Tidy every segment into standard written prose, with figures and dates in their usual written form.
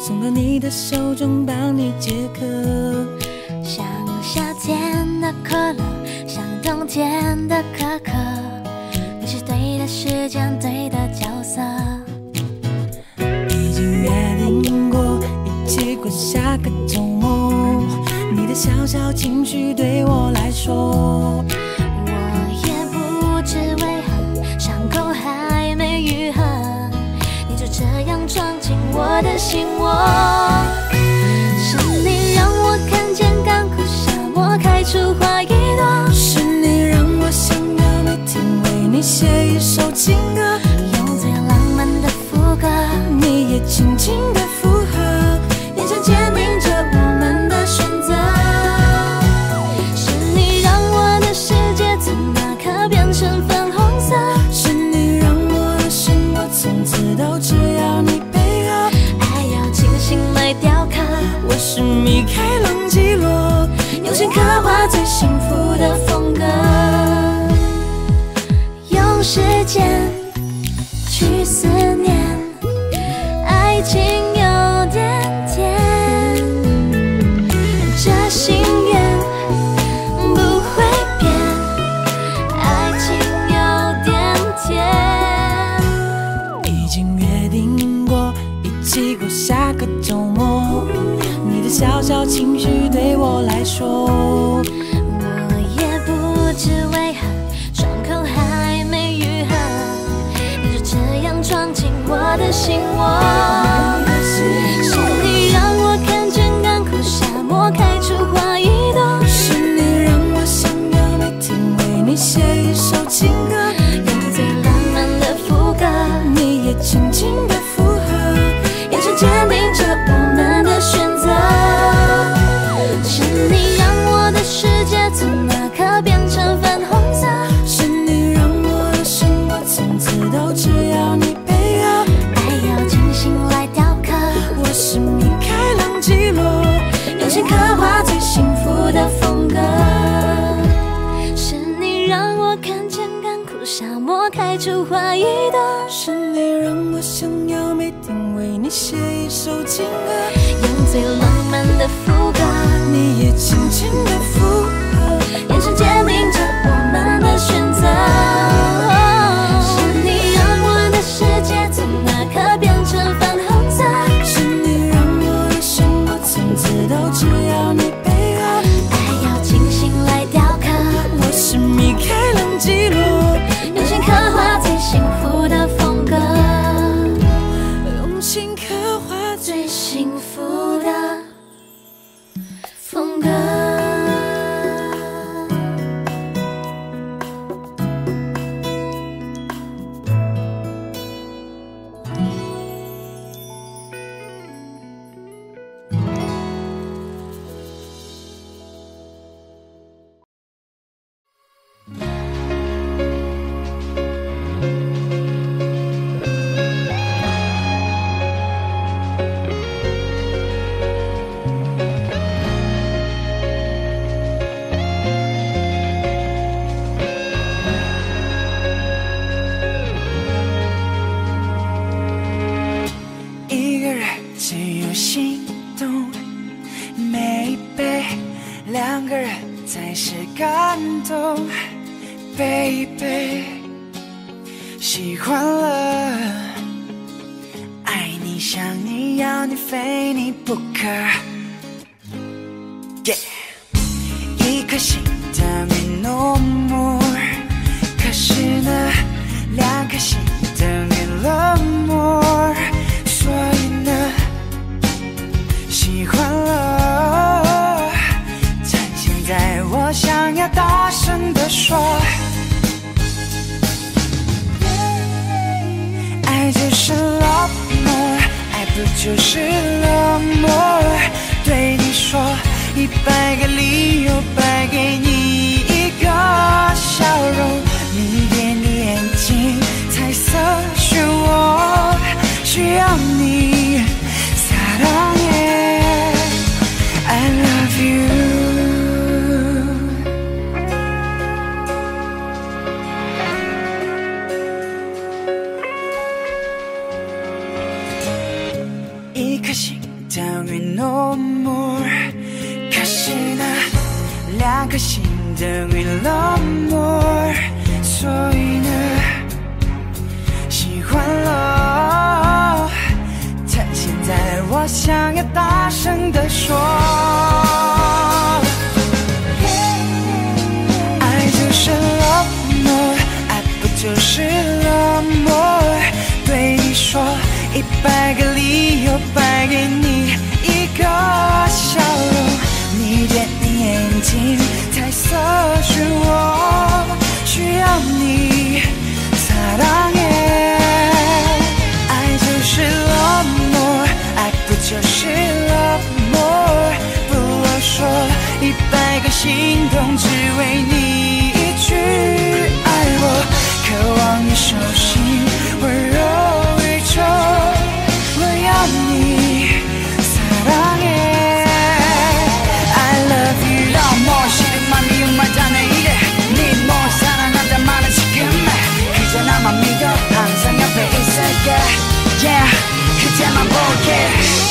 送到你的手中，帮你解渴。 像夏天的可乐，像冬天的可可，你是对的时间，对的角色。 已经约定过，一起过下个周末。你的小小情绪对我来说， 我也不知为何，伤口还没愈合，你就这样闯进我的心窝。是你让我看见干枯沙漠开出花一朵， 是你让我想要每天为你写一首情歌， 用最浪漫的副歌， 你也轻轻的附和，眼神坚定着我们的选择。 是你让我的世界从那刻变成粉红色， 是你让我的生活从此都只要你配合， 爱要精心来雕刻。 我是米开朗基罗，用心刻画最幸福的风格。 用时间去思念，爱情有点甜，这心愿不会变，爱情有点甜。 已经约定过，一起过下个周末。你的小小情绪对我来说， 我也不知为何，伤口还没愈合，你就这样闯进我的心窝。是你让我看见干枯沙漠开出花一朵， 是你让我想要每天为你写一首情歌， 用最浪漫的副歌， 你也轻轻的附和，眼神坚定着我们的选择。 是你让我的世界从那刻变成粉红色， 是你让我的生活从此都只要你配合， 爱要精心来雕刻。 我是米开朗基罗，用心刻画最幸福的风格。 是你让我看见干枯沙漠开出花一朵， 是你让我想要每天为你写一首情歌， 用最浪漫的副歌， 你也轻轻的附和， 眼神坚定着我们的选择。是你让我的世界从那刻变成粉红色， 是你让我的生活从此都只要你配合， 爱要精心来雕刻。 我是米开朗基罗， 用心刻画最幸福的风格， 用心刻画最幸福的风格。 一个人只有心动，maybe 两个人才是感动，baby 喜欢了，爱你想你要你非你不可，yeah 一颗心的 me no more， 可是呢两颗心的 me love more， 所以呢喜欢了，趁现在我想要大声地说，爱就是 love more， 爱不就是 love more， 对你说100个理由摆给你一个笑容，你点点眼睛，彩色漩涡，需要你사랑해 I love you。 一颗心等于 no more。可是呢，两颗心等于 love more， 所以呢，喜欢了。但现在我想要大声地说，爱就是 love more， 爱不就是 love more。对你说100个理由，摆给你一个笑容。你点你眼睛，彩色漩涡，需要你사랑해。爱就是 love more， 爱不就是 love more。不啰嗦，100个心动，只为你一句爱我。渴望你手心温柔宇宙，我要你사랑해。I love you。너무 싫은 맘이 정말 자네 이래 네 못 사랑한단 말은 지금 그저 나만 믿어 항상 옆에 있을게 Yeah 그대만 볼게。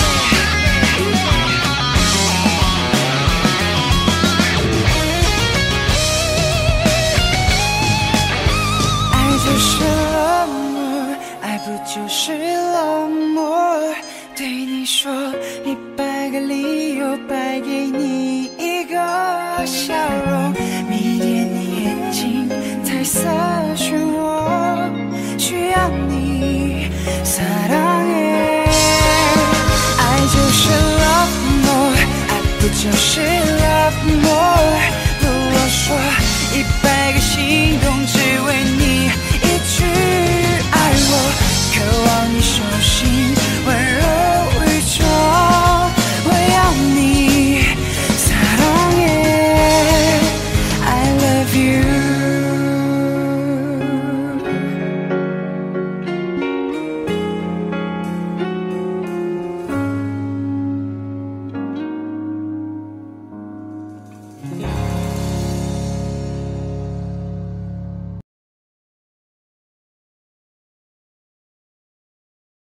就是 love more， 爱不就是 love more。 对你说100个理由，摆给你一个笑容。眯点你眼睛，彩色漩涡，需要你사랑해。爱就是 love more， 爱不就是 love more。 不啰嗦，100个心动，只为你